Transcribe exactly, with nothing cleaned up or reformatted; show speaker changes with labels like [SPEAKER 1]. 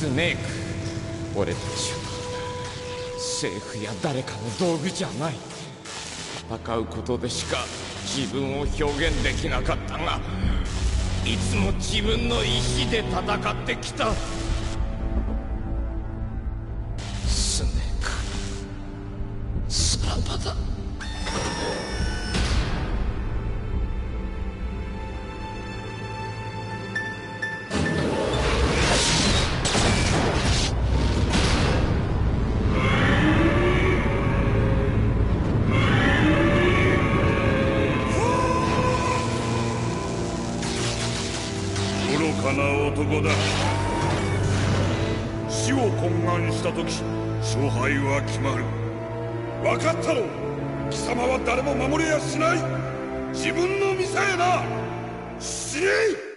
[SPEAKER 1] ネーク、俺たちは政府や誰かの道具じゃない。戦うことでしか自分を表現できなかったが、いつも自分の意志で戦ってきた。スネーク、さらばだ。
[SPEAKER 2] 愚かな男だ。死を懇願した時、勝敗は決まる。分かったろ。貴様は誰も守れやしない。自分の身さえな。死ね！